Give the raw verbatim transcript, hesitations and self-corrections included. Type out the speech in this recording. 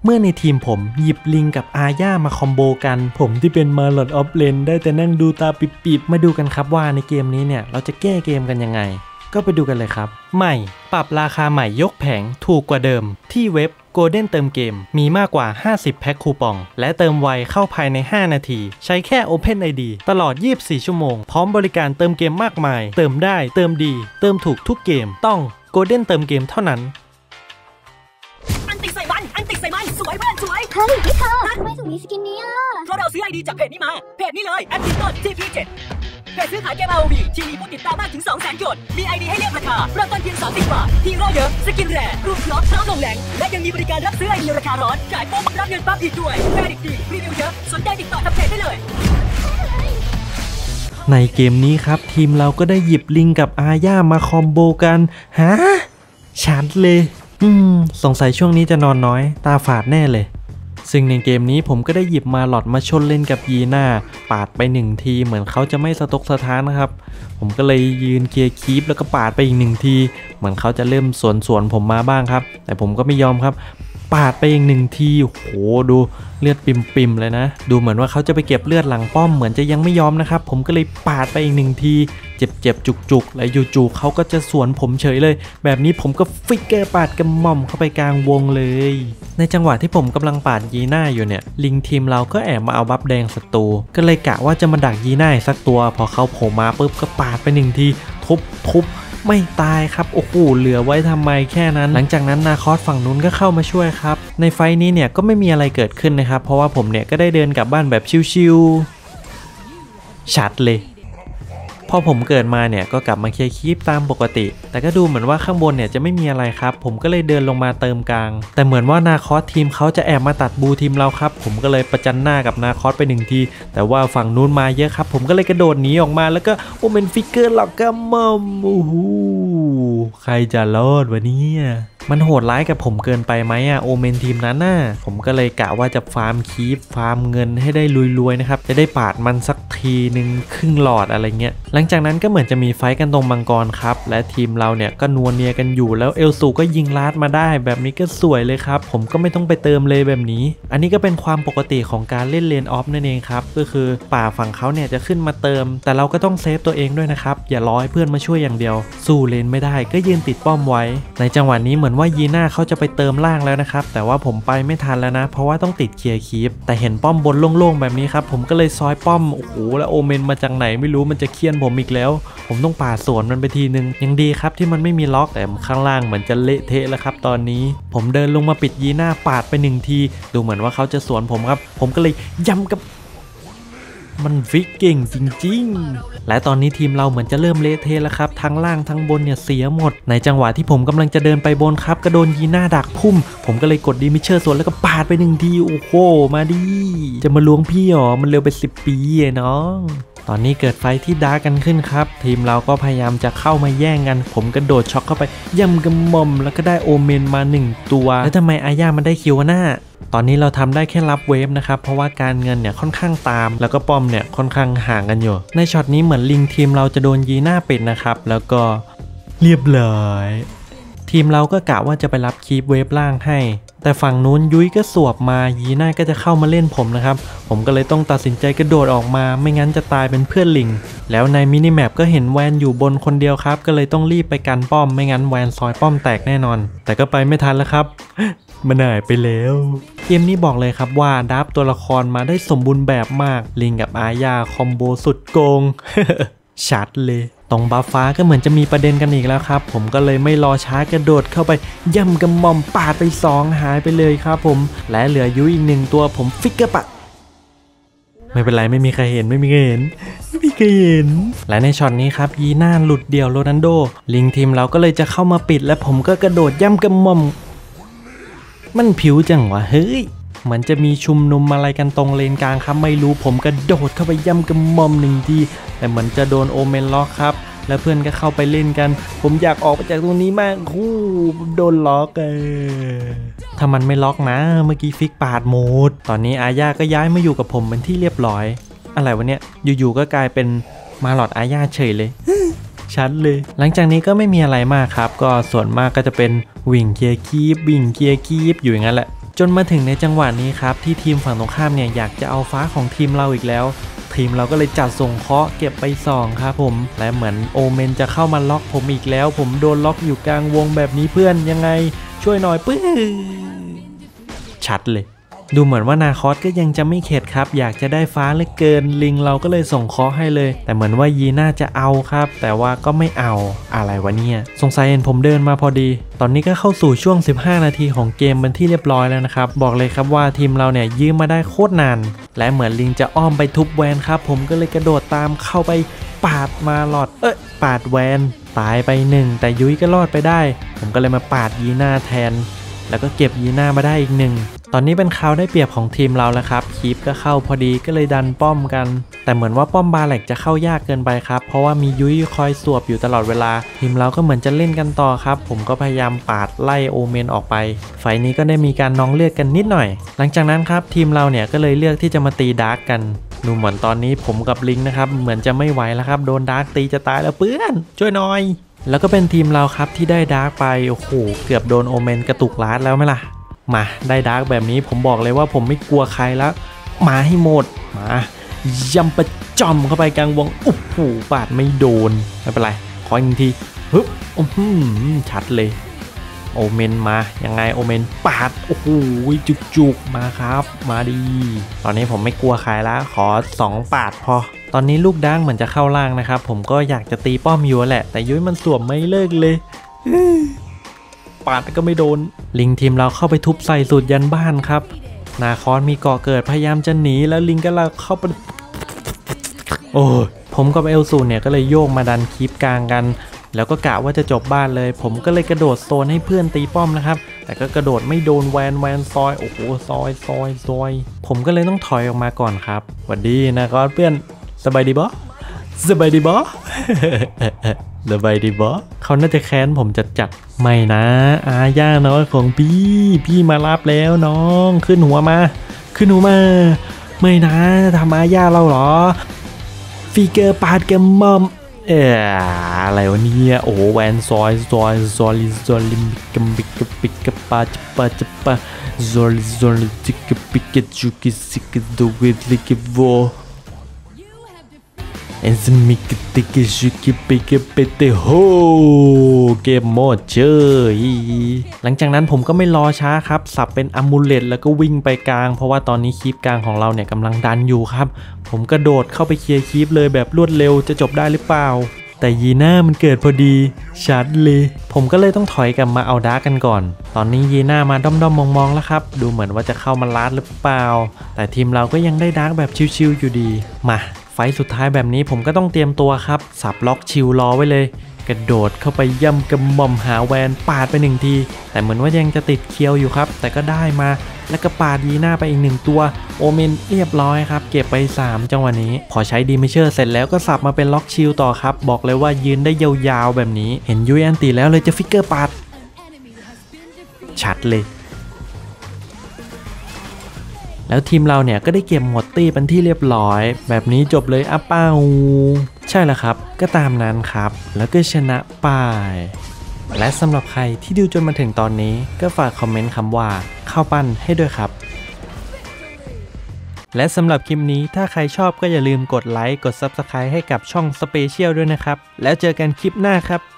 เมื่อในทีมผมหยิบลิงกับอาญามาคอมโบกันผมที่เป็นมาลอดออฟเลนได้แต่นั่งดูตาปิบๆมาดูกันครับว่าในเกมนี้เนี่ยเราจะแก้เกมกันยังไงก็ไปดูกันเลยครับใหม่ปรับราคาใหม่ยกแผงถูกกว่าเดิมที่เว็บ Golden เติมเกมมีมากกว่าห้าสิบแพ็คคูปองและเติมไวเข้าภายในห้านาทีใช้แค่ Open ไอ ดี ตลอดยี่สิบสี่ชั่วโมงพร้อมบริการเติมเกมมากมายเติมได้เติมดีเติมถูกทุกเกมต้อง Golden เติมเกมเท่านั้นอันติใส่มันอันติใส่มันสวยเพื่อนสวยเฮ้ยพี่เธอทำไมถึงมีสกินนี้อ่ะเพราะเราซื้อไอดีจากเพจนี้มาเพจนี้เลยแอดมินต้น ที พี เจ็ด เพจซื้อขายเกม อาร์ โอ วี ที่มีผู้ติดตามมากถึง สองแสน คนมีไอดีให้เลือกราคาเริ่มต้นเพียงสามสิบบาทฮีโร่เยอะสกินแรร์รูปล็อกเท้าลงแหลงและยังมีบริการรับซื้อไอดีราคาร้อนจ่ายปุ๊บรับเงินปั๊บอีกด้วยแรร์ดีรีวิวเยอะสนใจติดต่อทางเพจได้เลยในเกมนี้ครับทีมเราก็ได้หยิบลิงกับอาญามาคอมโบกันฮะชัดเลยอืมสงสัยช่วงนี้จะนอนน้อยตาฝาดแน่เลยซึ่งในเกมนี้ผมก็ได้หยิบมาหลอดมาชนเล่นกับยีน่าปาดไปหนึ่งทีเหมือนเขาจะไม่สะทกสะท้านนะครับผมก็เลยยืนเคลียร์คีปแล้วก็ปาดไปอีกหนึ่งทีเหมือนเขาจะเริ่มสวนสวนผมมาบ้างครับแต่ผมก็ไม่ยอมครับปาดไปอีกหนึ่งทีโหดูเลือดปิ่มๆเลยนะดูเหมือนว่าเขาจะไปเก็บเลือดหลังป้อมเหมือนจะยังไม่ยอมนะครับผมก็เลยปาดไปอีกหนึ่งทีเจ็บๆจุกๆและจู่ๆเขาก็จะสวนผมเฉยเลยแบบนี้ผมก็ฟิกเกอร์ปาดกระหม่อมเข้าไปกลางวงเลยในจังหวะที่ผมกำลังปาดยีน่าอยู่เนี่ยลิงทีมเราก็แอบมาเอาบัฟแดงศัตรูก็เลยกะว่าจะมาดักยีน่าสักตัวพอเขาโผล่มาปุ๊บก็ปาดไปหนึ่งทีทุบทุบไม่ตายครับโอ้โหเหลือไว้ทำไมแค่นั้นหลังจากนั้นนาคอสฝั่งนู้นก็เข้ามาช่วยครับในไฟนี้เนี่ยก็ไม่มีอะไรเกิดขึ้นนะครับเพราะว่าผมเนี่ยก็ได้เดินกลับบ้านแบบชิวๆชัดเลยพอผมเกิดมาเนี่ยก็กลับมาเคลียร์คีปตามปกติแต่ก็ดูเหมือนว่าข้างบนเนี่ยจะไม่มีอะไรครับผมก็เลยเดินลงมาเติมกลางแต่เหมือนว่านาคอสทีมเขาจะแอบมาตัดบูทีมเราครับผมก็เลยประจันหน้ากับนาคอสไปหนึ่งทีแต่ว่าฝั่งนู้นมาเยอะครับผมก็เลยกระโดดหนีออกมาแล้วก็โอเมนฟิกเกอร์หลอกกระหม่อมโอ้โหใครจะรอดวะเนี่ยมันโหดร้ายกับผมเกินไปไหมอะโอเมนทีมนั้นน่ะผมก็เลยกะว่าจะฟาร์มคีปฟาร์มเงินให้ได้รวยๆนะครับจะได้ปาดมันสักทีหนึ่งครึ่งหลอดอะไรเงี้ยหลังจากนั้นก็เหมือนจะมีไฟกันตรงมังกรครับและทีมเราเนี่ยก็นัวเนียกันอยู่แล้วเอลซูก็ยิงลาดมาได้แบบนี้ก็สวยเลยครับผมก็ไม่ต้องไปเติมเลยแบบนี้อันนี้ก็เป็นความปกติของการเล่นเลนออฟนั่นเองครับก็คือป่าฝั่งเขาเนี่ยจะขึ้นมาเติมแต่เราก็ต้องเซฟตัวเองด้วยนะครับอย่ารอให้เพื่อนมาช่วยอย่างเดียวสู้เลนไม่ได้ก็ยืนติดป้อมไว้ในจังหวะนี้เหมือนว่ายีน่าเขาจะไปเติมล่างแล้วนะครับแต่ว่าผมไปไม่ทันแล้วนะเพราะว่าต้องติดเคลียร์คีปแต่เห็นป้อมบนโล่งๆแบบนี้ครับผมก็เลยซอยป้อมโอ้โหแล้วโอเมนมาจากไหนไม่รู้มันจะเคี่ยนผมอีกแล้วผมต้องป่าสวนมันไปทีนึงยังดีครับที่มันไม่มีล็อกแต่ข้างล่างเหมือนจะเละเทะแล้วครับตอนนี้ผมเดินลงมาปิดยีน่าปาดไปหนึ่งทีดูเหมือนว่าเขาจะสวนผมครับผมก็เลยย้ำกับมันฟิกเก่งจริงๆและตอนนี้ทีมเราเหมือนจะเริ่มเละเทะแล้วครับทั้งล่างทั้งบนเนี่ยเสียหมดในจังหวะที่ผมกำลังจะเดินไปบนครับก็โดนยีน่าดักพุ่มผมก็เลยกดดีมิเชอร์สวนแล้วก็ปาดไปหนึ่งทีโอ้โหมาดิจะมาล้วงพี่หรอมันเร็วไปสิบปีไอ้น้องตอนนี้เกิดไฟที่ดาร์กกันขึ้นครับทีมเราก็พยายามจะเข้ามาแย่งกันผมกระโดดช็อกเข้าไปย่ำกระหม่อมแล้วก็ได้โอเมนมาหนึ่งตัวแล้วทำไมอาญามันได้คิวหน้าตอนนี้เราทำได้แค่รับเวฟนะครับเพราะว่าการเงินเนี่ยค่อนข้างตามแล้วก็ป้อมเนี่ยค่อนข้างห่างกันอยู่ในช็อตนี้เหมือนลิงทีมเราจะโดนยีน่าปิดนะครับแล้วก็เรียบร้อยทีมเราก็กะว่าจะไปรับคีปเวฟล่างให้แต่ฝั่งนู้นยุ้ยก็สวบมายีน่าก็จะเข้ามาเล่นผมนะครับผมก็เลยต้องตัดสินใจกระโดดออกมาไม่งั้นจะตายเป็นเพื่อนลิงแล้วในมินิแมปก็เห็นแวนอยู่บนคนเดียวครับก็เลยต้องรีบไปกันป้อมไม่งั้นแวนซอยป้อมแตกแน่นอนแต่ก็ไปไม่ทันแล้วครับมันหายไปแล้วเกมนี้บอกเลยครับว่าดับตัวละครมาได้สมบูรณ์แบบมากลิงกับอาญาคอมโบสุดโกง ชัดเลยตรงบัฟฟ้าก็เหมือนจะมีประเด็นกันอีกแล้วครับผมก็เลยไม่รอช้ากระโดดเข้าไปย่ำกระหม่อมปาดไปสองหายไปเลยครับผมและเหลือยุ้ยอีกหนึ่งตัวผมฟิกเกอร์ปะไม่เป็นไรไม่มีใครเห็นไม่มีใครเห็นไม่มีใครเห็นและในช็อตนี้ครับยีน่าหลุดเดี่ยวโรนัลโดลิงทีมเราก็เลยจะเข้ามาปิดและผมก็กระโดดย่ำกระหม่อมมันผิวจังวะเฮ้ยเหมือนจะมีชุมนุมอะไรกันตรงเลนกลางครับไม่รู้ผมกระโดดเข้าไปย่ำกระหม่อมหนึ่งทีแต่เหมือนจะโดนโอเมนล็อกครับแล้วเพื่อนก็เข้าไปเล่นกันผมอยากออกไปจากตรงนี้มากคู่โดนล็อกเออถ้ามันไม่ล็อกนะเมื่อกี้ฟิกปาดโหมดตอนนี้อาญาก็ย้ายมาอยู่กับผมเป็นที่เรียบร้อยอะไรวะเนี่ยอยู่ๆก็กลายเป็นมาหลอดอาญาเฉยเลย ชัดเลยหลังจากนี้ก็ไม่มีอะไรมากครับก็ส่วนมากก็จะเป็นวิ่งเคลียร์คีปวิ่งเคลียร์คีปอยู่อย่างนั้นแหละจนมาถึงในจังหวะนี้ครับที่ทีมฝั่งตรงข้ามเนี่ยอยากจะเอาฟ้าของทีมเราอีกแล้วทีมเราก็เลยจัดส่งเคราะห์เก็บไปสองครับผมและเหมือนโอเมนจะเข้ามาล็อกผมอีกแล้วผมโดนล็อกอยู่กลางวงแบบนี้เพื่อนยังไงช่วยหน่อยปื้อชัดเลยดูเหมือนว่านาคอสก็ยังจะไม่เข็ดครับอยากจะได้ฟ้าเหลือเกินลิงเราก็เลยส่งเคราะห์ให้เลยแต่เหมือนว่ายีน่าจะเอาครับแต่ว่าก็ไม่เอาอะไรวะเนี่ยสงสัยเห็นผมเดินมาพอดีตอนนี้ก็เข้าสู่ช่วงสิบห้านาทีของเกมเป็นที่เรียบร้อยแล้วนะครับบอกเลยครับว่าทีมเราเนี่ยยื้อมาได้โคตรนานและเหมือนลิงจะอ้อมไปทุบแวนครับผมก็เลยกระโดดตามเข้าไปปาดมาหลอดเอ้ยปาดแวนตายไปหนึ่งแต่ยุ้ยก็รอดไปได้ผมก็เลยมาปาดยีน่าแทนแล้วก็เก็บยีน่ามาได้อีกหนึ่งตอนนี้เป็นคราวได้เปรียบของทีมเราแล้วครับคีปก็เข้าพอดีก็เลยดันป้อมกันแต่เหมือนว่าป้อมบาแหลกจะเข้ายากเกินไปครับเพราะว่ามียุ้ยคอยสวบอยู่ตลอดเวลาทีมเราก็เหมือนจะเล่นกันต่อครับผมก็พยายามปาดไล่โอเมนออกไปไฟนี้ก็ได้มีการน้องเลือดกันนิดหน่อยหลังจากนั้นครับทีมเราเนี่ยก็เลยเลือกที่จะมาตีดาร์กกันดูเหมือนตอนนี้ผมกับลิงนะครับเหมือนจะไม่ไหวแล้วครับโดนดาร์กตีจะตายแล้วเพื่อนช่วยหน่อยแล้วก็เป็นทีมเราครับที่ได้ดาร์กไปโอ้โหเกือบโดนโอเมนกระตุกลาดแล้วไหมล่ะมาได้ดาร์กแบบนี้ผมบอกเลยว่าผมไม่กลัวใครแล้วมาให้หมดมายำประจอมเข้าไปกลางวงโอ้โหปาดไม่โดนไม่เป็นไรขออีกทีฮึบโอ้โหชัดเลยโอเมนมายังไงโอเมนปาดโอ้โหจุกๆมาครับมาดีตอนนี้ผมไม่กลัวใครแล้วขอสองปาดพอตอนนี้ลูกดังเหมือนจะเข้าล่างนะครับผมก็อยากจะตีป้อมอยู่แหละแต่ยุ้ยมันสวมไม่เลิกเลยปาดก็ไม่โดนลิงทีมเราเข้าไปทุบใส่สุดยันบ้านครับนาคอนมีเกาะเกิดพยายามจะหนีแล้วลิงก็เลยเข้าไปโอ้ผมกับเอลซูเนี่ยก็เลยโยกมาดันคีปกลางกันแล้วก็กะว่าจะจบบ้านเลยผมก็เลยกระโดดโซนให้เพื่อนตีป้อมนะครับแต่ก็กระโดดไม่โดนแวนแวนซอยโอ้โหซอยซอยซอยผมก็เลยต้องถอยออกมาก่อนครับสวัสดีนะครับเพื่อนสบายดีบอสบายดีบอสบายดีบอเขาน่าจะแค้นผมจัดจัดไม่นะอาย่าน้อยของพี่พี่มารับแล้วน้องขึ้นหัวมาขึ้นหัวมาไม่นะทำอาย่าเราเหรอฟีเกอร์ปาดแกมอมเอ่ออะไรวะเนี่ยโอ้แวนซอยซอยซอลิซอลิมิกมิกปิกปาจิปาจิปาซอลิซอลิจิกปิกจูกิสิกดูวิลิกโวเอ็นซมิกติกจูกิปิกเปเตโฮเกมโมดเจอหลังจากนั้นผมก็ไม่รอช้าครับสับเป็นอะมูเลตแล้วก็วิ่งไปกลางเพราะว่าตอนนี้คีปกลางของเราเนี่ยกำลังดันอยู่ครับผมกระโดดเข้าไปเคลียร์คีปเลยแบบรวดเร็วจะจบได้หรือเปล่าแต่ยีน่ามันเกิดพอดีชัดเลยผมก็เลยต้องถอยกลับมาเอาดาร์กกันก่อนตอนนี้ยีน่ามาด้อมๆมองๆแล้วครับดูเหมือนว่าจะเข้ามาลัดหรือเปล่าแต่ทีมเราก็ยังได้ดาร์กแบบชิวๆอยู่ดีมาไฟสุดท้ายแบบนี้ผมก็ต้องเตรียมตัวครับสับล็อกชิลรอไว้เลยกระโดดเข้าไปย่ำกระหม่อมหาแวนปาดไปหนึ่งทีแต่เหมือนว่ายังจะติดเคียวอยู่ครับแต่ก็ได้มาแล้วก็ปาดยีน่าไปอีกหนึ่งตัวโอเมนเรียบร้อยครับเก็บไปสามจังหวะนี้พอใช้ดีมิเชอร์เสร็จแล้วก็สับมาเป็นล็อกชิลต่อครับบอกเลยว่ายืนได้ยาวๆแบบนี้เห็นยุยอันตีแล้วเลยจะฟิกเกอร์ปาดชัดเลยแล้วทีมเราเนี่ยก็ได้เก็บหมดตี้เป็นที่เรียบร้อยแบบนี้จบเลยอ่ะเป้าใช่แล้วครับก็ตามนั้นครับแล้วก็ชนะไปและสำหรับใครที่ดูจนมาถึงตอนนี้ก็ฝากคอมเมนต์คำว่าข้าวปั้นให้ด้วยครับและสำหรับคลิปนี้ถ้าใครชอบก็อย่าลืมกดไลค์กด ซับสไครบ์ ให้กับช่องสเปเชียลด้วยนะครับแล้วเจอกันคลิปหน้าครับ